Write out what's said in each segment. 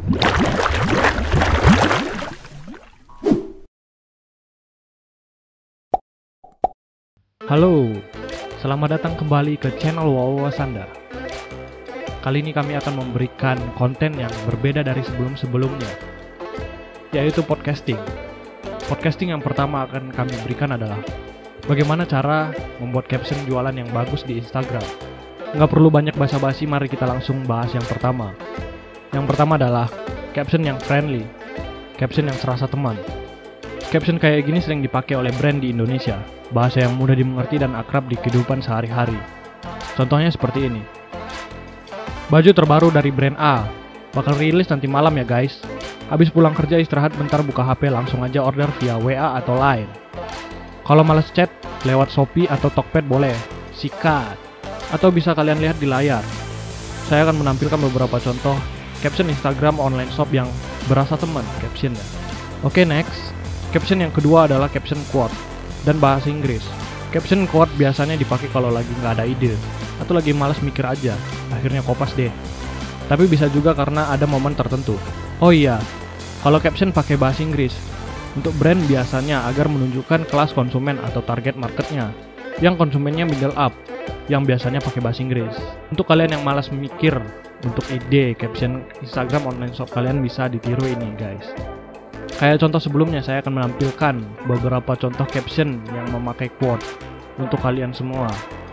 Halo, selamat datang kembali ke channel Wawasanda. Kali ini kami akan memberikan konten yang berbeda dari sebelum-sebelumnya, yaitu podcasting. Podcasting yang pertama akan kami berikan adalah bagaimana cara membuat caption jualan yang bagus di Instagram. Nggak perlu banyak basa-basi, mari kita langsung bahas yang pertama. Yang pertama adalah caption yang friendly, caption yang serasa teman. Caption kayak gini sering dipakai oleh brand di Indonesia, bahasa yang mudah dimengerti dan akrab di kehidupan sehari-hari. Contohnya seperti ini. Baju terbaru dari brand A, bakal rilis nanti malam ya guys. Habis pulang kerja istirahat bentar buka HP langsung aja order via WA atau Line. Kalau males chat, lewat Shopee atau Tokped boleh, sikat. Atau bisa kalian lihat di layar. Saya akan menampilkan beberapa contoh caption Instagram online shop yang berasa teman captionnya. Oke, next. Caption yang kedua adalah caption quote dan bahasa Inggris. Caption quote biasanya dipakai kalau lagi nggak ada ide atau lagi malas mikir aja, akhirnya kopas deh. Tapi bisa juga karena ada momen tertentu. Oh iya, kalau caption pakai bahasa Inggris, untuk brand biasanya agar menunjukkan kelas konsumen atau target marketnya, yang konsumennya middle up, yang biasanya pakai bahasa Inggris. Untuk kalian yang malas mikir untuk ide caption Instagram online shop, kalian bisa ditiru ini guys. Kayak contoh sebelumnya, saya akan menampilkan beberapa contoh caption yang memakai quote untuk kalian semua.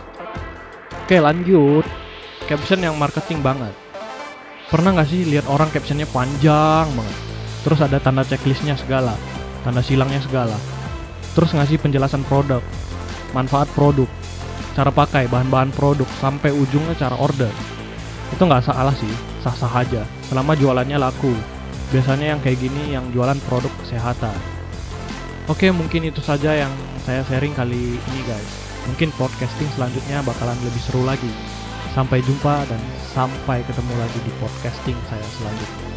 Oke, lanjut. Caption yang marketing banget. Pernah nggak sih lihat orang captionnya panjang banget, terus ada tanda checklistnya segala, tanda silangnya segala, terus ngasih penjelasan produk, manfaat produk, cara pakai, bahan-bahan produk, sampai ujungnya cara order. Itu nggak salah sih, sah-sah aja, selama jualannya laku. Biasanya yang kayak gini yang jualan produk kesehatan. Oke, mungkin itu saja yang saya sharing kali ini guys. Mungkin podcasting selanjutnya bakalan lebih seru lagi. Sampai jumpa dan sampai ketemu lagi di podcasting saya selanjutnya.